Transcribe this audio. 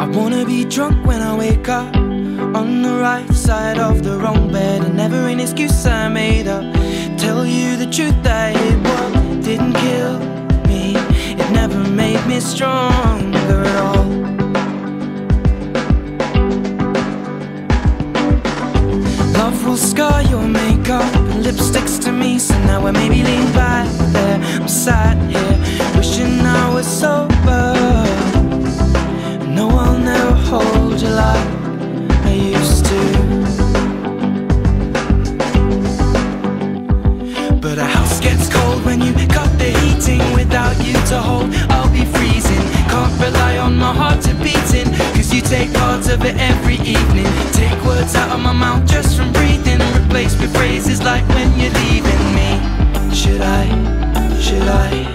wanna be drunk when I wake up, on the right side of the wrong bed, and never an excuse I made up. Tell you the truth, that it what didn't kill me, it never made me stronger at all. Love will scar your makeup and lipsticks to me, so now I maybe lean back there. I'm sat here wishing I was sober. No, I'll never hold you like I used to. But a house gets cold when you cut the heating. Without you to hold, I'll be freezing. Can't rely on my heart to beating, cause you take parts of it every evening. Take words out of my mouth just from breathing, and replace with phrases like when you're leaving me. Should I